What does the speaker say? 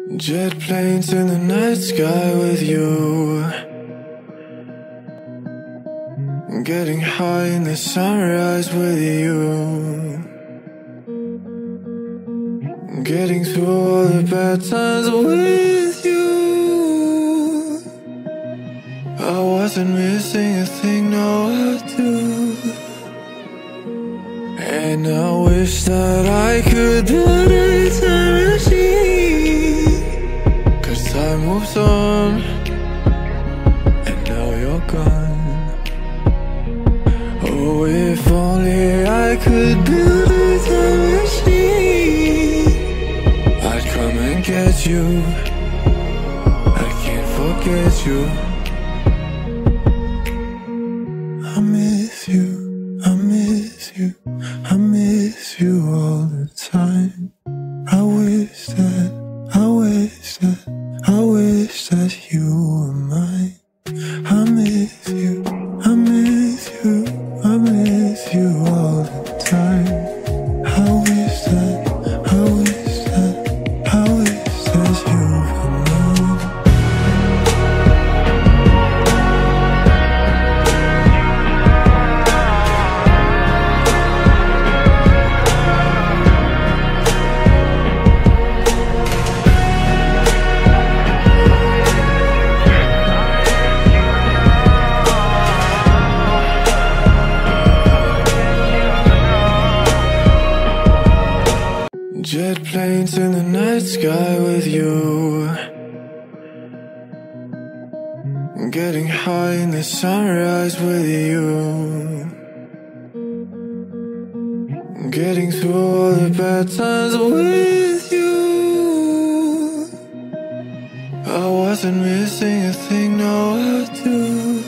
Jet planes in the night sky with you, getting high in the sunrise with you, getting through all the bad times with you. I wasn't missing a thing, no I do. And I wish that I could build a time machine, 'cause time moves on, and now you're gone. Oh, if only I could build a time machine, I'd come and get you. I can't forget you. I miss you, I miss you, I miss you all the time. I wish that, I wish that, I wish that you were mine. I miss you, I miss you, I miss you all the time. I wish that, I wish that, I wish that you were mine. Jet planes in the night sky with you, getting high in the sunrise with you, getting through all the bad times with you. I wasn't missing a thing, no I do.